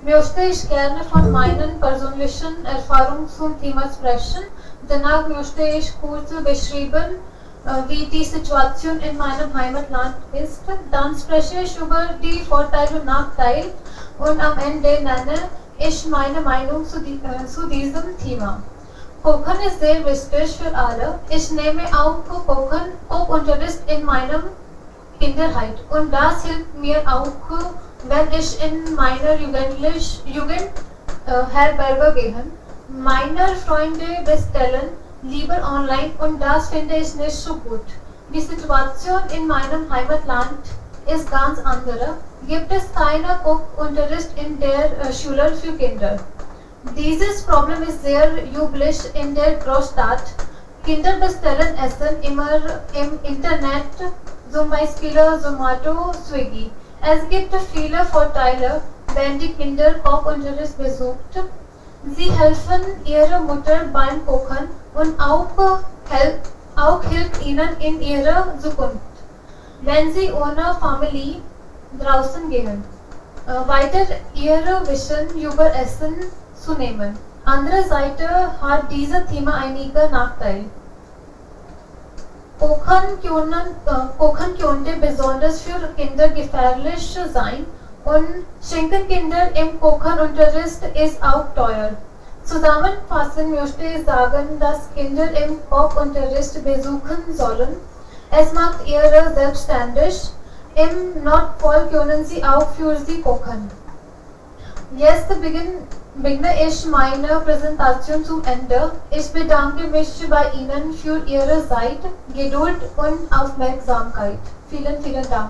möchte ich gerne von meinen persönlichen Erfahrungen zum Thema sprechen. Danach möchte ich kurz beschreiben, wie die Situation in meinem Heimatland ist. Dann spreche ich über die Vorteile und Nachteile und am Ende nenne ich meine Meinung zu diesem Thema. Kochen ist sehr wichtig für alle. Ich nehme auch Kochunterricht in meinem Kinderheit und das hilft mir auch, wenn ich in meiner Jugendherberge gehe. Meine Freunde bestellen lieber online und das finde ich nicht so gut. Die Situation in meinem Heimatland ist ganz andere. Gibt es keinen Kochunterricht in der Schule für Kinder. Dieses Problem ist sehr üblich in der Großstadt. Kinder bestellen Essen immer im Internet, zum Beispiel Zomato, Swiggy. Es gibt viele Vorteile, wenn die Kinder Kochunterricht besucht. Sie helfen ihrer Mutter beim Kochen und auch hilft ihnen in ihrer Zukunft, wenn sie ohne Familie draußen gehen. Weiter ihr Wissen über Essen zu nehmen. Andererseits hat dieses Thema einige Nachteile. Kochen könnte besonders für Kinder gefährlich sein und Schenken Kinder im Kochenunterricht ist auch teuer. Zusammenfassend möchte ich sagen, dass Kinder im Kochunterricht besuchen sollen. Es macht ihre selbstständig. Im Notfall können sie auch für sie kochen. Jetzt beginne ich meine Präsentation zum Ende. Ich bedanke mich bei Ihnen für Ihre Zeit, Geduld und Aufmerksamkeit. Vielen, vielen Dank.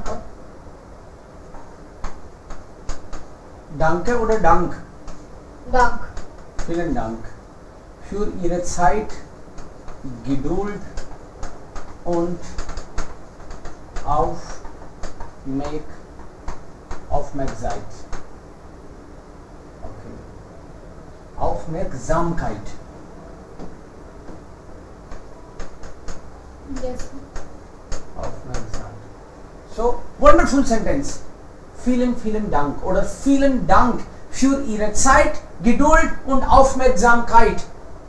Danke oder Dank? Dank. Vielen Dank für Ihre Zeit, Geduld und Aufmerksamkeit. Okay. Aufmerksamkeit. Yes. Aufmerksam. So, wonderful sentence. Vielen Dank oder vielen Dank für Ihre Zeit, Geduld und Aufmerksamkeit.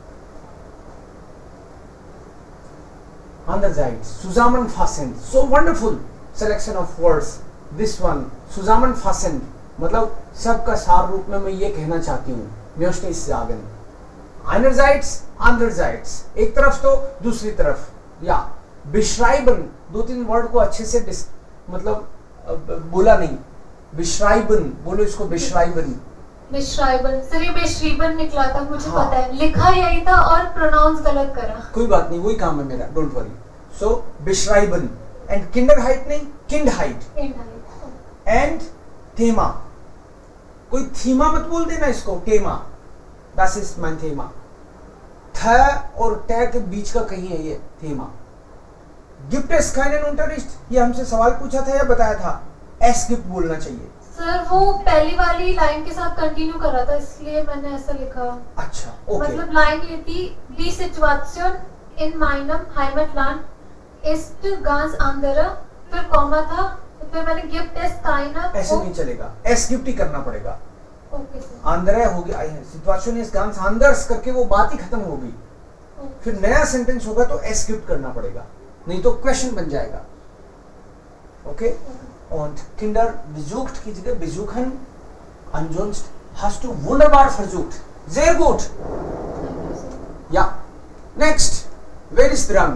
Andererseits, zusammenfassend. So wonderful selection of words. This one, zusammenfassend. मतलब सबका सार रूप में मैं ये कहना चाहती हूँ. möchte ich sagen. Einerseits, andererseits. एक तरफ तो दूसरी तरफ. या beschreiben. दो तीन वर्ड को अच्छे से मतलब बोला नहीं. beschreiben. बोलो इसको beschreiben. beschreiben. सर ये beschreiben निकला था, मुझे पता है. लिखा यही था और प्रोनाउंस गलत करा. कोई बात नहीं, वही काम है मेरा. Don't worry. So beschreiben. And Kinderheit नहीं, Kindheit. And Thema. कोई थीमा मत बोल देना इसको. Thema. Das ist mein Thema. थ और ट के बीच का कहीं है ये Thema. Gibt es keinen Unterricht? ये हमसे सवाल पूछा था या बताया था? Es gibt बोलना चाहिए. सर वो पहली वाली लाइन के साथ कंटिन्यू कर रहा था, इसलिए मैंने ऐसा लिखा. अच्छा, ओके. मतलब लाइन ये थी, die Situation in meinem Heimatland ist ganz andere, फिर कॉमा था, फिर मैंने gibt es keine. ऐसे नहीं चलेगा, es gibt ही करना पड़ेगा. Okay sir. andere हो गया, situation is ganz anders करके वो बात ही खत्म होगी. फिर नया सेंटेंस होगा तो es gibt करना पड़ेगा, नहीं तो क्वेश्चन बन जाएगा. ओके. Und Kinder besucht की जगह besuchen, ansonsten hast du wunderbar versucht. Sehr gut. Ja. Next. Wer ist dran?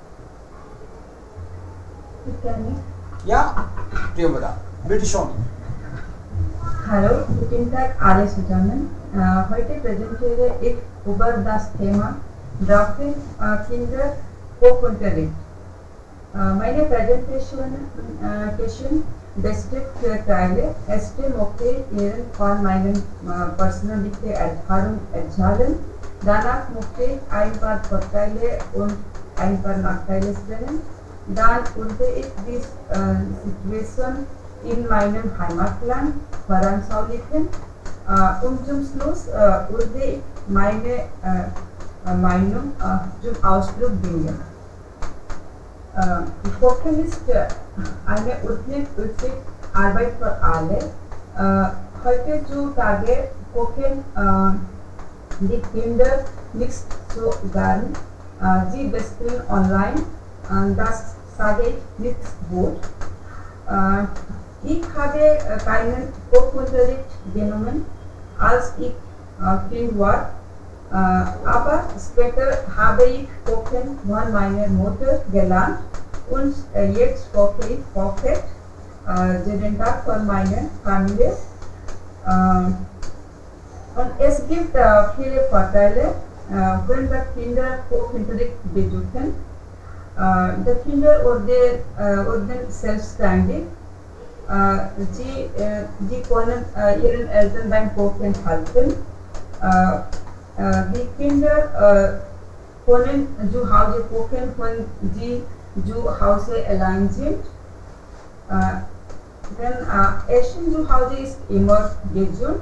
Ja, Priyamvada. Bitte schon. Hallo, guten Tag alle zusammen. Heute präsentiere ich über das Thema Brauchen Kinder Kochunterricht. Meine Präsentation besteht für Teile. Erste möchte ich von meinen persönlichen Erfahrungen erzählen. Danach möchte ich ein paar Vorteile und ein paar Nachteile nennen. Dann würde ich die Situation in meinem Heimatland veranschaulichen. Und zum Schluss würde ich meine Meinung zum Ausdruck bringen. Kochen ist eine wichtige Arbeit für alle. Heutzutage kochen die Kinder nicht so gern. Sie bestellen online. Das sage ich nicht gut. Ich habe keinen Kochunterricht genommen, als ich Kind war. Aber später habe ich Kochen von meiner Mutter gelernt und jetzt koche ich perfekt jeden Tag von meiner Familie. Und es gibt viele Vorteile, wenn die Kinder Kochunterricht besuchen. Die Kinder wurden selbstständig. Sie können ihren Eltern beim Kochen helfen. Die Kinder können zu Hause kochen, wenn sie zu Hause allein sind. Denn Essen zu Hause ist immer gesund.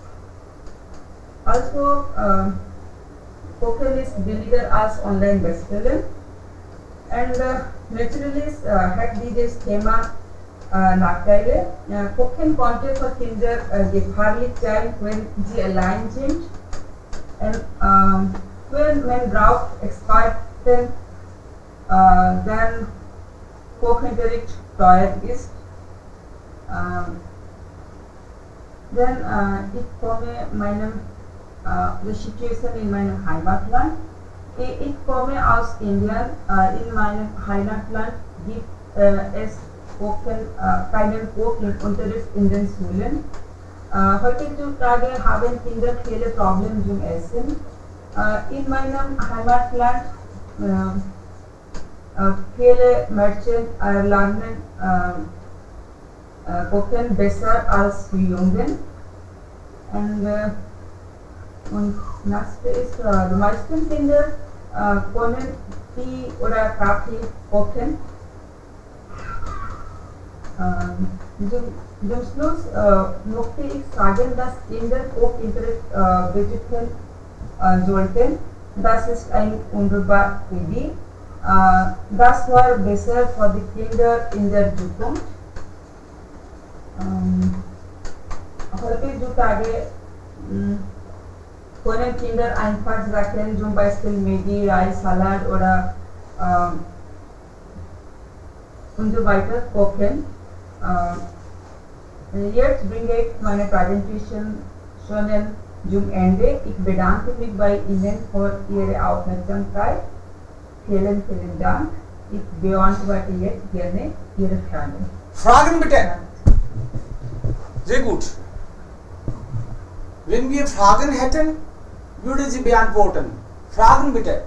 Also Kochen ist billiger als online bestellen. Und natürlich hat dieses Thema Nachteile. Kochen konnte für Kinder gefährlich sein, wenn sie allein sind. Und wenn man braucht Experten, dann Kochunterricht teuer ist. Dann ich komme die Situation in meinem Heimatland. Ich komme aus Indien. In meinem Heimatland gibt es keinen Kochunterricht in den Schulen. Heutzutage haben Kinder viele Probleme zum Essen. In meinem Heimatland viele Mädchen lernen kochen besser als die Jungen. Und nächste ist, die meisten Kinder können Tee oder Kaffee kochen. Zum Schluss möchte ich sagen, dass Kinder Kochunterricht besuchen sollten. Das ist eine wunderbare Idee. Das war besser für die Kinder in der Zukunft. Heutzutage können Kinder einfach Sachen, zum Beispiel Maggi, Reis, Salat oder und so weiter kochen. Jetzt bringe ich meine Präsentation schon zum Ende. Ich bedanke mich bei Ihnen für Ihre Aufmerksamkeit. Vielen Dank. Ich beantworte jetzt gerne Ihre Fragen. Fragen bitte. Sehr gut. Wenn wir Fragen hätten, würde sie beantworten. Fragen bitte.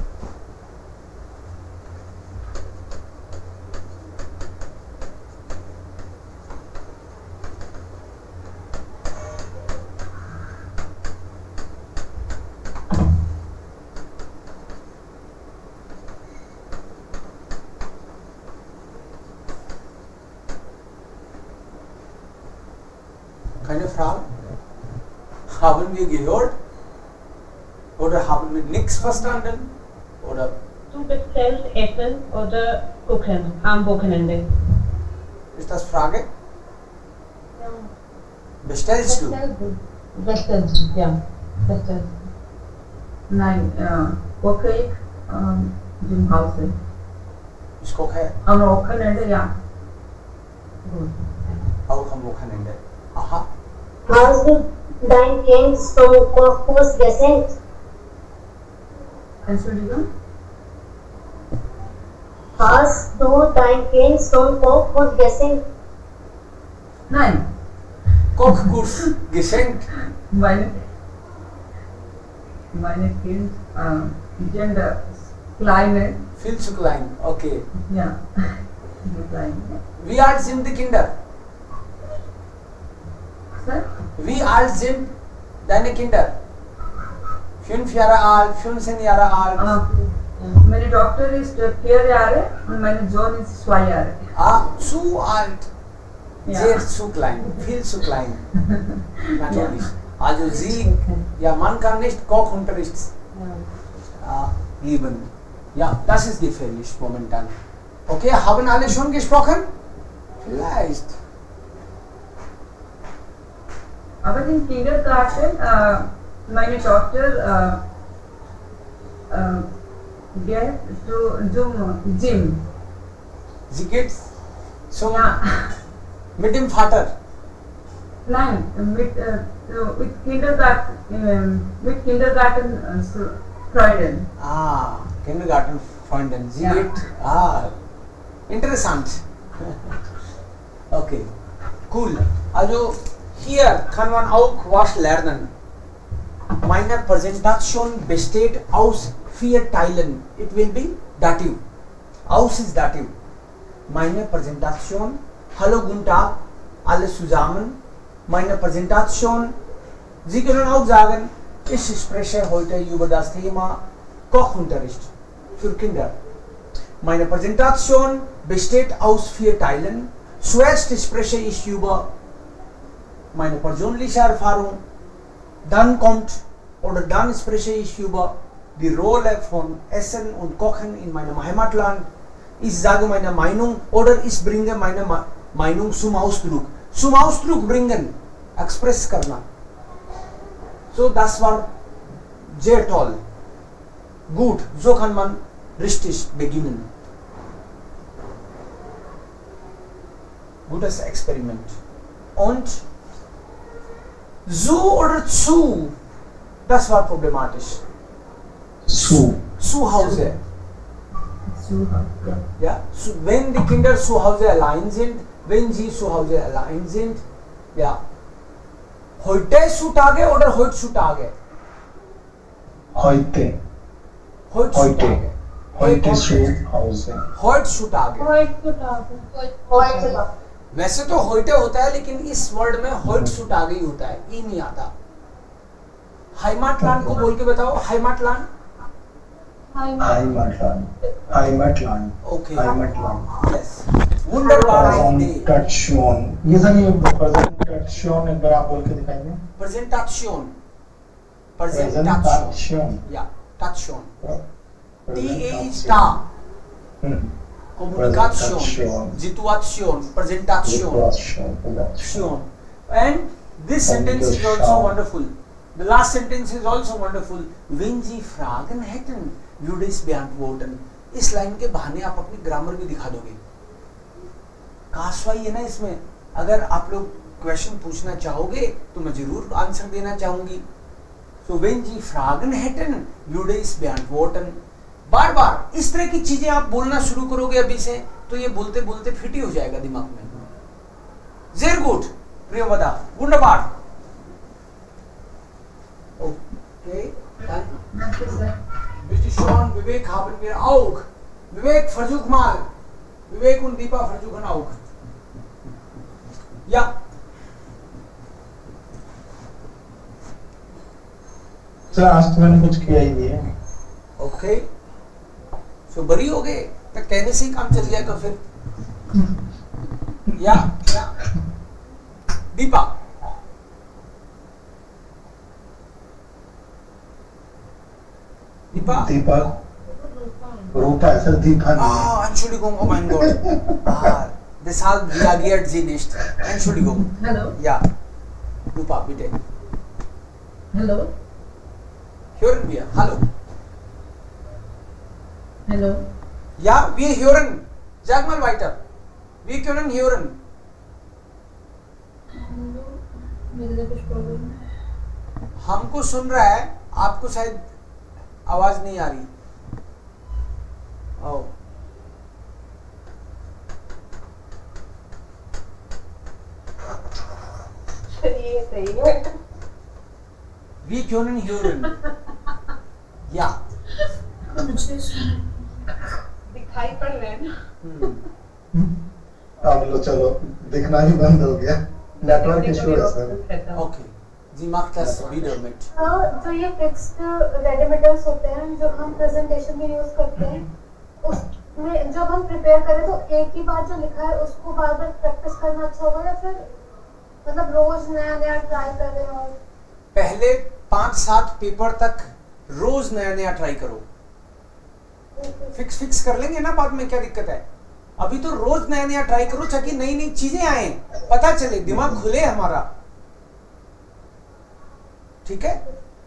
Keine Fragen? Haben wir gehört? Oder haben wir nichts verstanden? Oder? Du bestellst Essen oder kochen am Wochenende? Ist das Frage? Ja. Bestellst du? Bestellst, ja. Bestellst. Nein, koche ich zum Hause. Ich koche Am Wochenende, ja. Gut. auch am Wochenende. Aha. Hast du dein Kind zum Kochkurs gesendet? Entschuldigung? Hast du dein Kind zum Kochkurs gesendet? Nein, Kochkurs geschenkt. meine Kind sind kleine, Viel zu klein. Okay. ja, kleine. Wie alt sind die Kinder? Sir? Wie alt sind deine Kinder? 5 Jahre alt, 15 Jahre alt. Meine Tochter ist 4 Jahre und mein Sohn ist 2 Jahre. Zu alt. Ja. Sehr zu klein. Viel zu klein. Natürlich. Also sie, ja, man kann nicht Kochunterricht geben. Ja, das ist gefährlich momentan. Okay, haben alle schon gesprochen? Vielleicht. Aber in Kindergarten, meine Tochter geht zum Gym. Sie geht zum Ja. mit dem Vater. Nein, mit Kindergarten Freunden. Kindergartenfreundin. Sie Ja. geht, interessant. Okay, cool. Also hier kann man auch was lernen. Meine Präsentation besteht aus 4 Teilen. It will be Dativ. Aus ist Dativ. Meine Präsentation. Hallo, guten Tag, alle zusammen. Meine Präsentation. Sie können auch sagen, ich spreche heute über das Thema Kochunterricht für Kinder. Meine Präsentation besteht aus 4 Teilen. Zuerst spreche ich über meine persönliche Erfahrung. Dann spreche ich über die Rolle von Essen und Kochen in meinem Heimatland. Ich sage meine Meinung oder ich bringe meine Meinung zum Ausdruck. Zum Ausdruck bringen, express करना. So, das war sehr toll. Gut, so kann man richtig beginnen. Gutes Experiment. Und zu oder zu, das war problematisch. Zu Hause. Ja, wenn die Kinder zu Hause allein sind, wenn sie zu Hause allein sind, ja. Heute zutage oder heutzutage? Heute Heutzutage. zu Hause. heutzutage. Heutzutage. वैसे तो heute होता है, लेकिन इस word में heutzutage ही होता है, ई नहीं आता. Heimatland को बोल के बताओ. Heimatland. Heimatland. Okay. Heimatland. Yes. Wunderbare Idee. Präsentation. ये सर ये Präsentation एक बार आप बोल के दिखाएंगे. Präsentation. Präsentation. Ja. Tation. T A is Präsentation. ta. Communication. Präsentation. Situation. Präsentation. Präsentation. And this sentence is also wonderful. The last sentence is also wonderful. Wenn Sie Fragen hätten, würde ich beantworten. इस line के बहाने आप अपनी grammar भी दिखा दोगे. काशवाई है ना इसमें. अगर आप लोग क्वेश्चन पूछना चाहोगे तो मैं जरूर आंसर देना चाहूंगी. So wenn Sie Fragen hätten, würde ich beantworten. बार बार इस तरह की चीजें आप बोलना शुरू करोगे अभी से, तो ये बोलते बोलते फिट ही हो जाएगा दिमाग में. Sehr gut, Priyavada, wunderbar. Okay, dann. Bitte schon, Vivek haben wir auch. Vivek, versuch mal. Vivek und Deepa versuchen auch. Ja. Sir आज तो मैंने कुछ किया ही नहीं है. ओके, सो बरी हो गए तो कहने से ही काम चल जाएगा फिर. या दीपा. दीपा रूपा है सर. दीपा नहीं. Entschuldigung, oh mein Gott. Deshalb reagiert sie nicht. Entschuldigung. Hallo. Ja, Rupa, bitte. Hallo. Hören wir. Hallo. Hallo. Ja, wir hören. Sag mal weiter. Wir können hören. हमको सुन रहा है, आपको शायद आवाज नहीं आ रही. Wir können hören. Ja. दिखाई पड़ रहा है ना. अब लो चलो दिखना ही बंद हो गया. नेटवर्क इशू है sir. Okay. Sie macht das wieder mit. जो ये फिक्स्ड रेडिमेटर्स होते हैं जो हम प्रेजेंटेशन में यूज करते हैं, उसमें जब हम प्रिपेयर करें तो एक ही बार जो लिखा है उसको बार बार प्रैक्टिस करना अच्छा होगा, या फिर मतलब रोज नया नया ट्राई करें? और पहले 5-7 पेपर तक रोज नया नया ट्राई करो. फिक्स कर लेंगे ना बाद में, क्या दिक्कत है. अभी तो रोज नया नया ट्राई करो ताकि नई नई चीजें आए, पता चले, दिमाग खुले हमारा. ठीक है?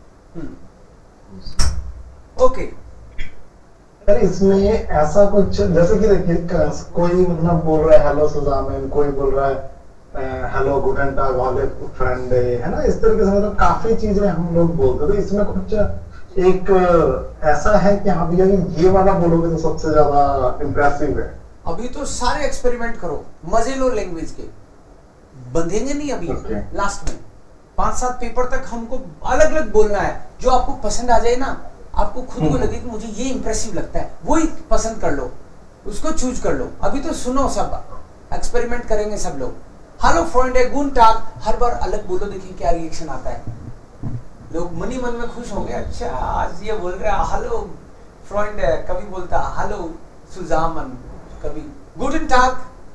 ओके। अरे इसमें ऐसा कुछ जैसे कि देखिए कोई मतलब बोल रहा है हेलो सुजामन, कोई बोल रहा है हेलो गुडन टाग वाले फ्रेंड है ना, इस तरीके से मतलब काफी चीजें हम लोग बोलते हैं। तो इसमें कुछ एक ऐसा है कि हाँ भैया ये वाला बोलोगे तो सबसे ज्यादा इम्प्रेसिव है। अभी तो सारे एक्सपेरिमेंट करो, मजे लो लैंग्वेज के, बंधेंगे नहीं अभी। लास्ट में 5-7 पेपर तक हमको अलग अलग बोलना है, जो आपको पसंद आ जाए ना, आपको खुद को लगे कि मुझे ये इंप्रेसिव लगता है, वही पसंद कर लो, उसको चूज कर लो। अभी तो सुनो, सब एक्सपेरिमेंट करेंगे सब लोग। हेलो फ्रेंड, गुड टाग, हर बार अलग बोलो, देखिए क्या रिएक्शन आता है। लोग मन ही मन में खुश हो गए, अच्छा आज ये बोल रहा है हेलो फ्रेंड, कभी बोलता हेलो सुजामन, कभी गुडन टाग,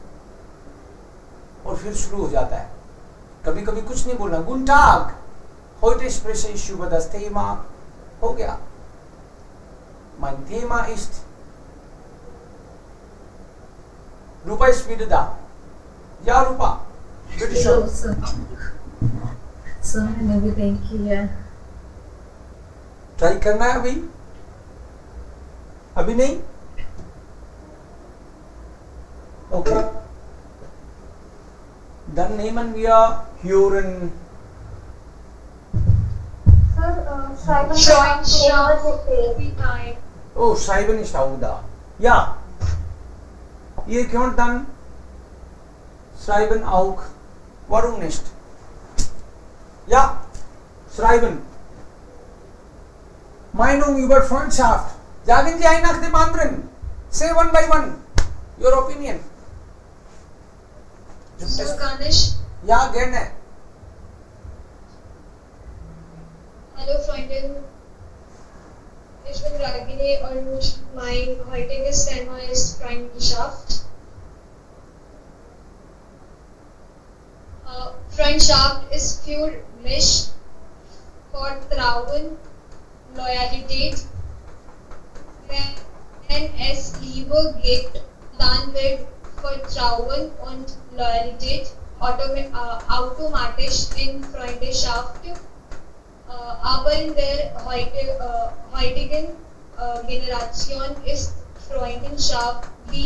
और फिर शुरू हो जाता है। कभी कभी कुछ नहीं बोलना, गुडन टाग, heute spreche ich über das Thema, हो गया, mein Thema ist, Rupa ist wieder da. Ja, Rupa, bitte schön. Sir मैंने भी नहीं किया। ट्राई करना है अभी? अभी नहीं? Okay. Dann nehmen wir hören. Oh, Schreiben ist auch da. Ja. Ihr könnt dann schreiben auch. Warum nicht? Ja, schreiben. Meinung über Freundschaft. Sagen Sie ein nach dem anderen. Say one by one. Your opinion. Ganesh. Ja, gerne. Hallo Freundin. Ich bin Ragini und mein heutiges Thema ist Freundschaft. Freundschaft ist für mich Vertrauen, Loyalität. Wenn es Liebe gibt, dann wird Vertrauen und Loyalität automatisch in Freundschaft. Aber in der heutigen Generation ist Freundschaft wie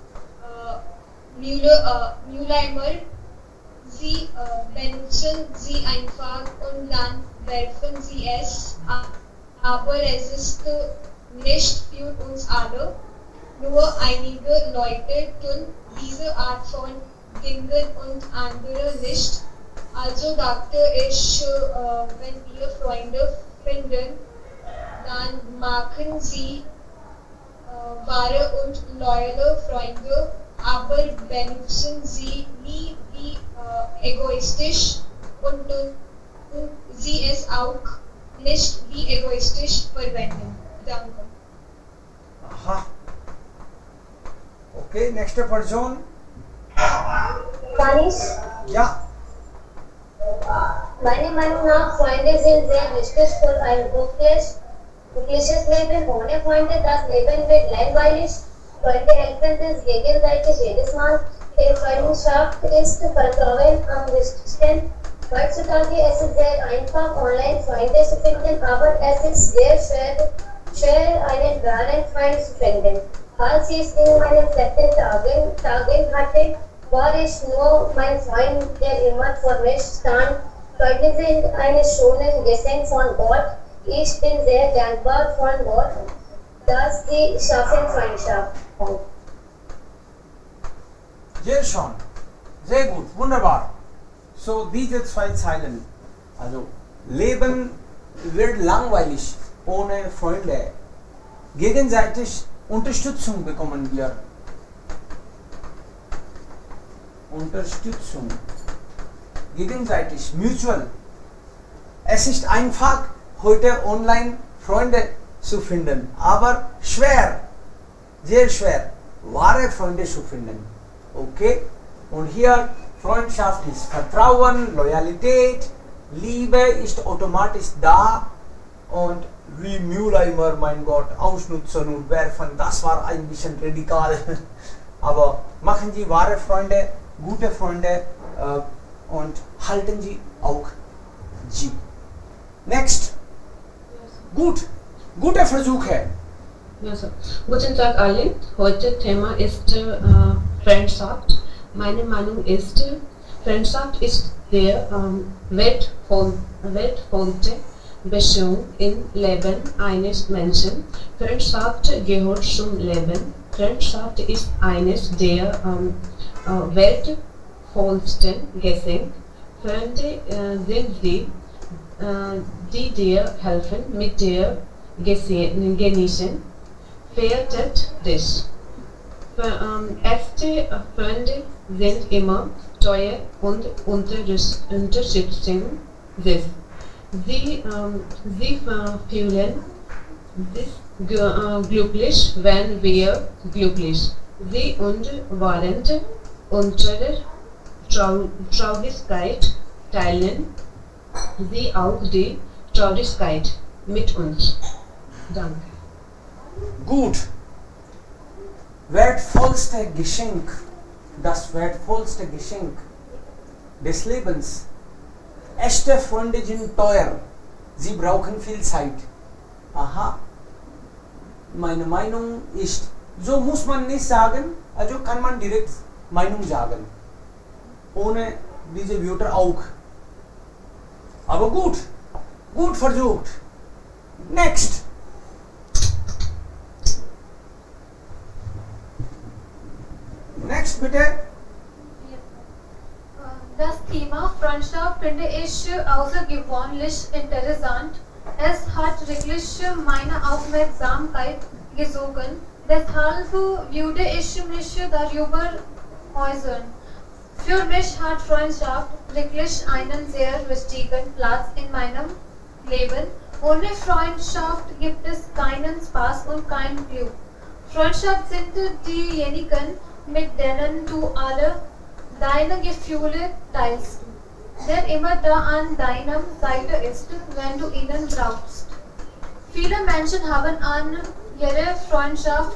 Mülleimer. Sie benutzen sie einfach und dann werfen sie es, aber es ist nicht für uns alle. Nur einige Leute tun diese Art von Dingen und andere nicht. Also dachte ich, wenn wir Freunde finden, dann machen sie wahre und loyale Freunde, aber benutzen sie nie wie egoistisch und tun sie es auch nicht wie egoistisch verwenden. Danke. Aha. Okay, nächste Person. Ganesh, Ja. meiner Meinung nach, Freunde sind sehr wichtig für ein glückliches Leben. Ohne Freunde, das Leben wird langweilig. Freunde helfen uns gegenseitig jedes Mal. In Freundschaft ist Vertrauen am wichtigsten. Heutzutage ist es sehr einfach, online Freunde zu finden, aber es ist sehr schwer einen wahren Freund zu finden. Als ich in meinen letzten Tagen hatte, war ich nur mein Freund, der immer vor mir stand. Freunde sind ein schönes Geschenk von Gott. Ich bin sehr dankbar von Gott, dass sie schaffen Freundschaft. Sehr schön. Sehr gut. Wunderbar. So, diese 2 Zeilen. Also, Leben wird langweilig ohne Freunde. Gegenseitig Unterstützung bekommen wir. Unterstützung. Gegenseitig. Mutual. Es ist einfach, heute online Freunde zu finden. Aber schwer. Sehr schwer. Wahre Freunde zu finden. Okay? Und hier Freundschaft ist Vertrauen, Loyalität, Liebe ist automatisch da und wie Mülleimer, mein Gott, ausnutzen und werfen, das war ein bisschen radikal. Aber machen Sie wahre Freunde, gute Freunde und halten Sie auch Sie. Next. Gut. Gute Versuch है. Ja, so. Guten Tag alle. Heute Thema ist Freundschaft. Meine Meinung ist, Freundschaft ist der wertvollste Beziehung im Leben eines Menschen. Freundschaft gehört zum Leben. Freundschaft ist eines der wertvollsten Geschenke. Freunde sind sie, die dir helfen mit der Genießen. Verehrtet dich. Echte Freunde sind immer teuer und unterstützen sich. Sie fühlen sich glücklich, wenn wir glücklich sind und während unserer Traurigkeit teilen sie auch die Traurigkeit mit uns. Danke. Gut. Wertvollste Geschenk, das wertvollste Geschenk des Lebens. Echte Freunde sind teuer. Sie brauchen viel Zeit. Aha. Meine Meinung ist, so muss man nicht sagen, also kann man direkt Meinung sagen. Ohne diese Wörter auch. Aber gut. Gut versucht. Next. Next bitte. Das Thema Freundschaft finde ich außergewöhnlich interessant. Es hat wirklich meine Aufmerksamkeit gezogen. Deshalb würde ich mich darüber äußern. Für mich hat Freundschaft wirklich einen sehr wichtigen Platz in meinem Leben. Ohne Freundschaft gibt es keinen Spaß und kein Glück. Freundschaft sind diejenigen, mit denen du alle deine Gefühle teilst, der immer da an deiner Seite ist, wenn du ihn brauchst. Viele Menschen haben an ihre Freundschaft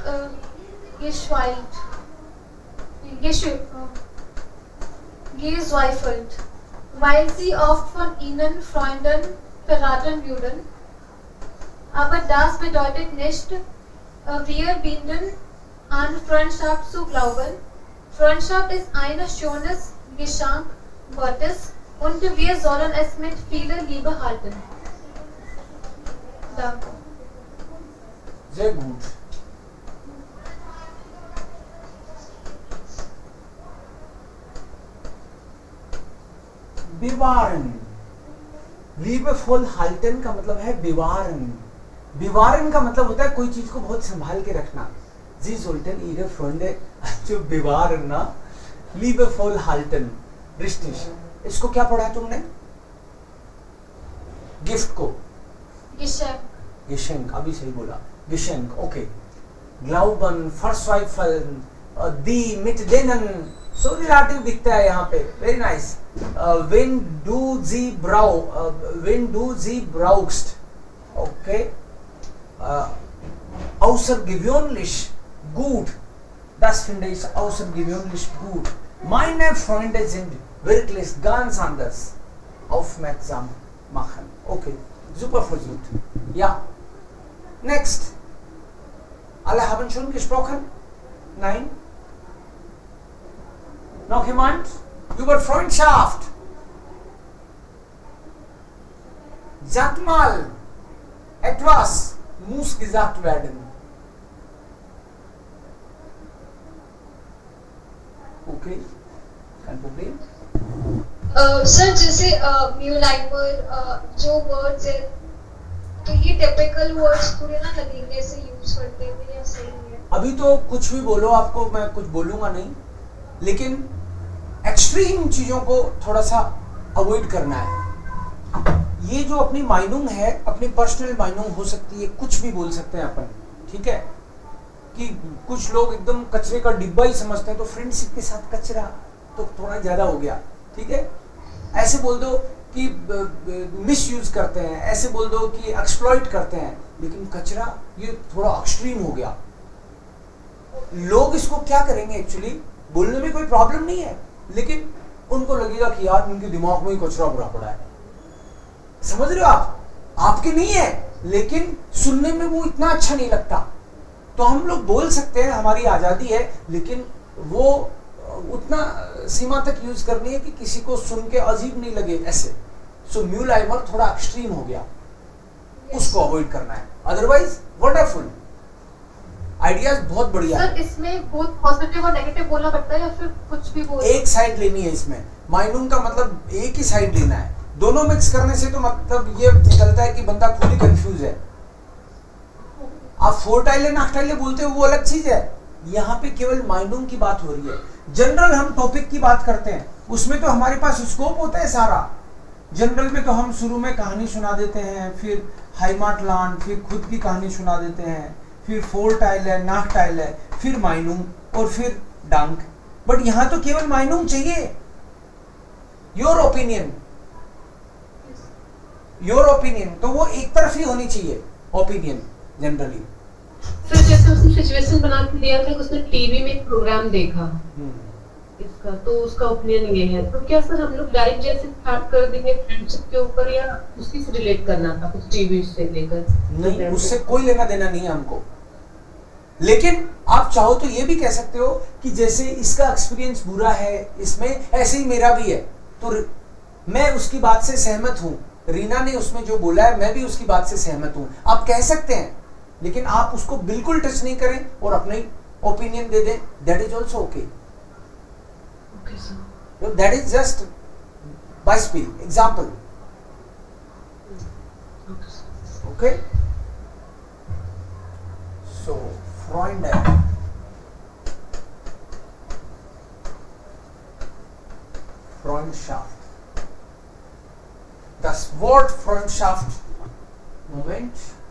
gezweifelt, weil sie oft von ihren Freunden verraten würden. Aber das bedeutet nicht, wir binden an Freundschaft zu glauben. Freundschaft ist ein schönes Geschenk Gottes und wir sollen es mit viel Liebe halten. Danke. Sehr gut. Bewahren. liebeफुल halten का मतलब है bewahren. bewahren का मतलब होता है कोई चीज को बहुत संभाल के रखना. Sie sollten ihre Freunde जो bewahren ना liebevoll halten. Richtig. इसको क्या पढ़ा तुमने? गिफ्ट को Geschenk, अभी सही बोला. Geschenk, okay. Glauben, verzweifeln, die, mit denen, so relativ दिखता है यहाँ पे. Very nice. Wenn du sie brauchst, okay. Außergewöhnlich gut. Das finde ich außergewöhnlich gut. Meine Freunde sind wirklich ganz anders. Aufmerksam machen. Okay, super versucht. Ja. Next. Alle haben schon gesprochen? Nein? Noch jemand? Über Freundschaft. Sagt mal, etwas muss gesagt werden. Okay, kein Problem. Sir जैसे म्यू language जो words है तो ये typical words पूरे ना लगेंगे ऐसे यूज करते हुए या सही है? अभी तो कुछ भी बोलो, आपको मैं कुछ बोलूंगा नहीं, लेकिन एक्सट्रीम चीजों को थोड़ा सा अवॉइड करना है. ये जो अपनी माइनिंग है, अपनी पर्सनल माइनिंग हो सकती है, कुछ भी बोल सकते हैं अपन. ठीक है कि कुछ लोग एकदम कचरे का डिब्बा ही समझते हैं, तो फ्रेंडशिप के साथ कचरा तो थोड़ा ज्यादा हो गया. ठीक है, ऐसे बोल दो कि मिस यूज करते हैं, ऐसे बोल दो कि एक्सप्लॉइट करते हैं, लेकिन कचरा ये थोड़ा एक्सट्रीम हो गया. लोग इसको क्या करेंगे, एक्चुअली बोलने में कोई प्रॉब्लम नहीं है, लेकिन उनको लगेगा कि यार उनके दिमाग में ही कचरा भरा पड़ा है. समझ रहे हो आप? आपके नहीं है, लेकिन सुनने में वो इतना अच्छा नहीं लगता। तो हम लोग बोल सकते हैं, हमारी आजादी है, लेकिन वो उतना सीमा तक यूज करनी है कि किसी को सुन के अजीब नहीं लगे ऐसे। सो म्यूलाइमर थोड़ा एक्सट्रीम हो गया, उसको अवॉइड करना है। अदरवाइज वंडरफुल आइडियाज, बहुत बढ़िया सर इसमें बहुत पॉजिटिव और नेगेटिव बोलना पड़ता है या फिर कुछ भी बोल? एक साइड लेनी है इसमें। माइनूम का मतलब एक ही साइड लेना है, दोनों मिक्स करने से तो मतलब ये निकलता है कि बंदा खुद ही कंफ्यूज है। आप फोर्टाइले नाकटाइले बोलते हो वो अलग चीज है, यहाँ पे केवल माइनूम की बात हो रही है। जनरल हम टॉपिक की बात करते हैं, उसमें तो हमारे पास स्कोप होता है सारा। जनरल में तो हम शुरू में कहानी सुना देते हैं, फिर हाइमाटलांड, फिर खुद की कहानी सुना देते हैं, फिर फोर्टाइल है, नाकटाइल है, फिर माइनूम और फिर डांक। बट यहाँ तो केवल माइनूम चाहिए। योर ओपिनियन, योर ओपिनियन, तो वो एक तरफ ही होनी चाहिए ओपिनियन जनरली। सर जैसे उसने सिचुएशन बना के दिया था कि उसने टीवी में एक प्रोग्राम देखा इसका, तो उसका ओपिनियन ये है, तो क्या सर हम लोग डायरेक्ट जैसे स्टार्ट कर देंगे फ्रेंडशिप के ऊपर, या उसी से रिलेट करना था कुछ टीवी से लेकर? नहीं, उससे कोई लेना देना नहीं है हमको। लेकिन आप चाहो तो ये भी कह सकते हो कि जैसे इसका एक्सपीरियंस बुरा है इसमें, ऐसे ही मेरा भी है, तो मैं उसकी बात से सहमत हूं। रीना ने उसमें जो बोला है मैं भी उसकी बात से सहमत हूं, आप कह सकते हैं। लेकिन आप उसको बिल्कुल टच नहीं करें और अपनी ओपिनियन दे दें, that is also okay. That is just by speed example. Okay, so Freunde, Freundschaft. Das Wort Freundschaft, Moment.